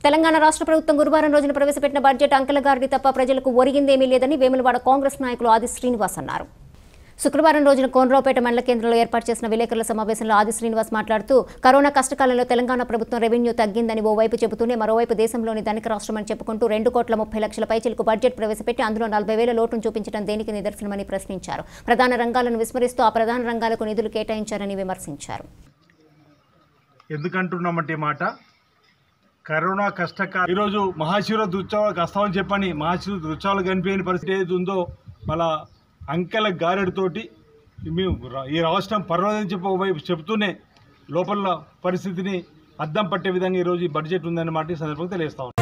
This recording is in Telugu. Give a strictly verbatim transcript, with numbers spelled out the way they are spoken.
తెలంగాణ రాష్ట్ర ప్రభుత్వం గురువారం రోజున ప్రవేశపెట్టిన బడ్జెట్ అంకెల గారిడి తప్ప ప్రజలకు ఒరిగిందేమీ లేదని వేములవాడ కాంగ్రెస్ నాయకులు ఆది శ్రీనివాస్ అన్నారు. శుక్రవారం రోజున కోనరావుపేట మండల కేంద్రంలో ఏర్పాటు చేసిన విలేకరుల సమావేశంలో ఆది శ్రీనివాస్ మాట్లాడుతూ కరోనా కష్టకాలంలో తెలంగాణ ప్రభుత్వం రెవెన్యూ తగ్గిందని ఓవైపు చెబుతూనే మరోవైపు దేశంలోని ధనిక రాష్ట్రమని చెప్పుకుంటూ రెండు కోట్ల ముప్పై లక్షల పైచిలకు బడ్జెట్ ప్రవేశపెట్టి అందులో నలభై వేల లోటును చూపించడం దేనికి నిదర్శనమని ప్రశ్నించారు. ప్రధాన రంగాలను విస్మరిస్తూ ఆ ప్రధాన రంగాలకు నిధులు కేటాయించారని విమర్శించారు. ఎందుకంటున్నామంటే మాట కరోనా కష్టకాలం ఈరోజు మహాశివరాత్రి ఉత్సవాలకు వస్తామని చెప్పని మహాశివరాత్రి ఉత్సవాలు కనిపించని పరిస్థితి ఏది ఉందో మళ్ళా అంకెల గారెడితోటి మేము ఈ రాష్ట్రం పర్వాలేదని చెప్పి ఒకవైపు చెబుతూనే లోపల పరిస్థితిని అద్దం పట్టే విధంగా ఈరోజు ఈ బడ్జెట్ ఉందన్నమాట ఈ సందర్భంగా తెలియజేస్తా ఉన్నాం.